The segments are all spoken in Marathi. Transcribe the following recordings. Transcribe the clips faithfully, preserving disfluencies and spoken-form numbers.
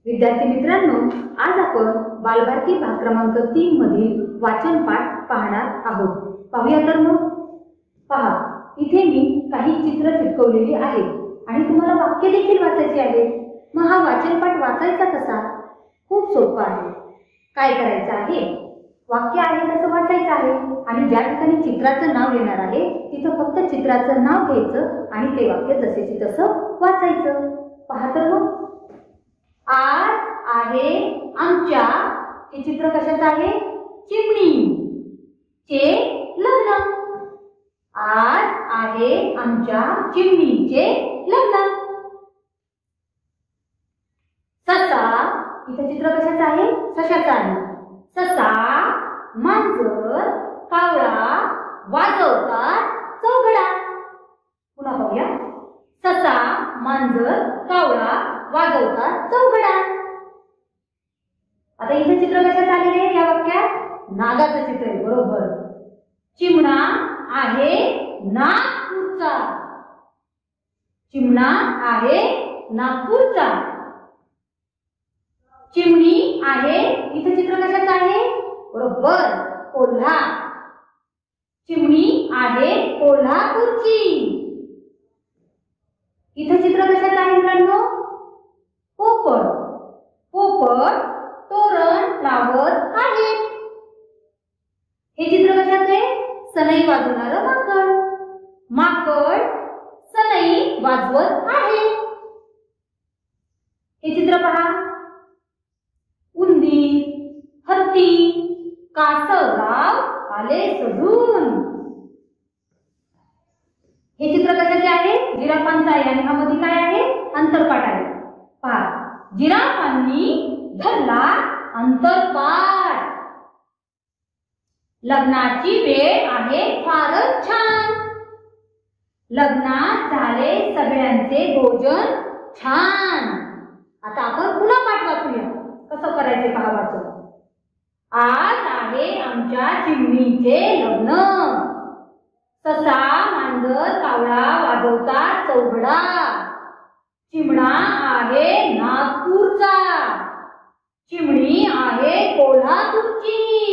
विद्यार्थी मित्रांनो, आज आपण बालभारती भाग क्रमांक तीन मधील वाचन पाठ पाहणार आहोत. पाहूया तर मग. पहा, इथे मी काही चित्र चिटकवलेली आहेत आणि तुम्हाला वाक्य देखील वाचायची आहेत. मग हा वाचन पाठ वाचायचा कसा? खूप सोपा आहे. काय करायचं आहे? वाक्य आहे तसं वाचायचं आहे आणि ज्या ठिकाणी चित्राचं नाव येणार आहे तिथं फक्त चित्राचं नाव घ्यायचं आणि ते वाक्य जसेची तसं वाचायचं. पहा तर मग. आज आहे आमच्या, हे चित्र कशाचं आहे? चिमणी चे लग्न. आज आहे आमच्या चिमणीचे लग्न. ससा, इथे चित्र कशाचं आहे? सशाचं आहे. ससा, मांजर, कावळा वाजवतात चौघडा. पुन्हा पाहूया. ससा, मांजर, कावळा वाजवतात चौघडा. आता इथे चित्र कशाचं आलेले आहे? या वाक्यात नागाचं चित्र आहे. बरोबर. चिमणा आहे नागपूरचा. चिमणा आहे नागपूरचा. चिमणी आहे, इथे चित्र कशाचं आहे? बरोबर, कोल्हा. चिमणी आहे कोल्हापूरची. इथे चित्र कशाचं आहे मुलांनो? पोपट. पोपट तोरण लावत आहे. हे चित्र कशाचे? सनई वाजवणारं माकड. माकड सनई वाजवत आहे. हे चित्र पहा. उंदीर, हत्ती, कासवराव आले सजून. हे चित्र कशाचे आहे? जिराफांचं आहे आणि ह्यामध्ये काय आहे? अंतरपाठ आहे. पहा, जिराफांनी धरला अंतरपाठ. लग्नाची वेळ आहे फारच छान. लग्नात झाले सगळ्यांचे भोजन छान. आता आपण पुन्हा पाठ वाचूया. कसं करायचे पहा वाचून. आज आहे आमच्या चिमणीचे लग्न. ससा, मांजर, कावळा वाजवतात चौघडा. चिमणा आहे नागपूरचा. चिमणी आहे कोल्हापूरची.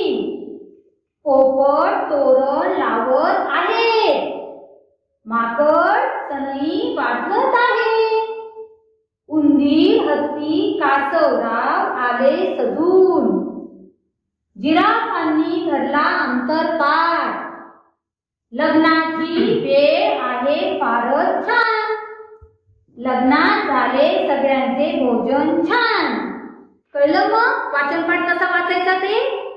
पोपट तोरण लावत आहे. माकड सनई वाजवत आहे. उंदीर, हत्ती, कासवराव आले सजून. जिराफांनी धरला अंतरपाठ. लग्नाची वेळ आहे फारच छान. लग्नात झाले सगळ्यांचे भोजन छान. कळलं मग वाचनपाठ कसा वाचायचा ते?